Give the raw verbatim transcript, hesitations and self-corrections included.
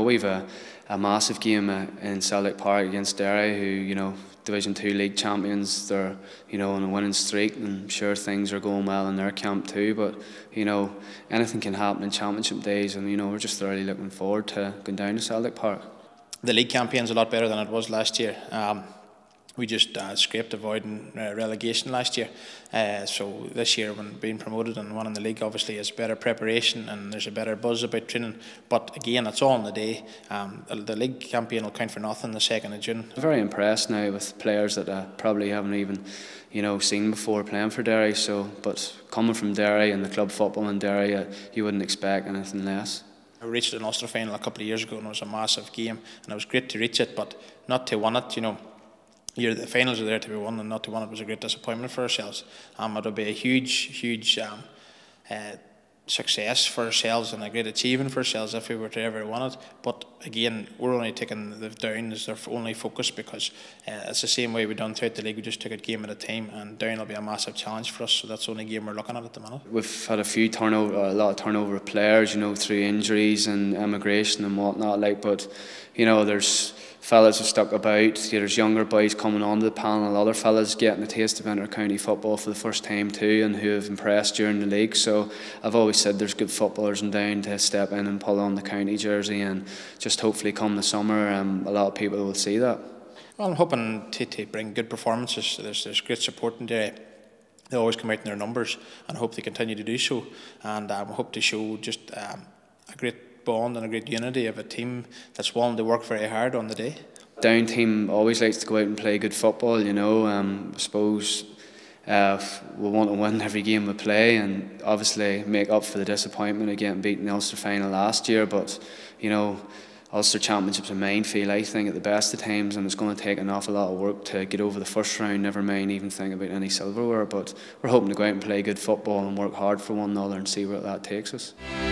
we've a, a massive game uh, in Celtic Park against Derry, who, you know, Division Two league champions. They're, you know, on a winning streak, and I'm sure things are going well in their camp too. But, you know, anything can happen in Championship days, and, you know, we're just really looking forward to going down to Celtic Park. The league campaign's a lot better than it was last year. Um, we just uh, scraped avoiding uh, relegation last year. Uh, so this year, when being promoted and winning the league, obviously is better preparation and there's a better buzz about training. But again, it's all on the day. Um, the, the league campaign will count for nothing the second of June. I'm very impressed now with players that I probably haven't even, you know, seen before playing for Derry. So, but coming from Derry and the club football in Derry, uh, you wouldn't expect anything less. I reached an Ulster final a couple of years ago, and it was a massive game, and it was great to reach it, but not to win it. You know, you're, the finals are there to be won, and not to win it was a great disappointment for ourselves. Um, it would be a huge, huge um, uh, success for ourselves and a great achievement for ourselves if we were to ever win it. But again, we're only taking the down as their only focus, because uh, it's the same way we've done throughout the league. We just took it game at a time, and down will be a massive challenge for us. So that's the only game we're looking at at the minute. We've had a few turnover, a lot of turnover of players, you know, through injuries and immigration and whatnot. Like, but you know, there's fellas who stuck about. There's younger boys coming onto the panel. Other fellas getting a taste of inter-county football for the first time too, and who have impressed during the league. So I've always said there's good footballers in Down to step in and pull on the county jersey, and just hopefully come the summer, um, a lot of people will see that. Well, I'm hoping to, to bring good performances. There's, there's great support in Derry. They always come out in their numbers, and I hope they continue to do so. And um, I hope to show just um, a great bond and a great unity of a team that's willing to work very hard on the day. Down team always likes to go out and play good football, you know. Um, I suppose uh, we want to win every game we play, and obviously make up for the disappointment of getting beaten in the Ulster final last year. But, you know, Ulster Championship's a minefield, I think, at the best of times, and it's going to take an awful lot of work to get over the first round, never mind even think about any silverware. But we're hoping to go out and play good football and work hard for one another and see where that takes us.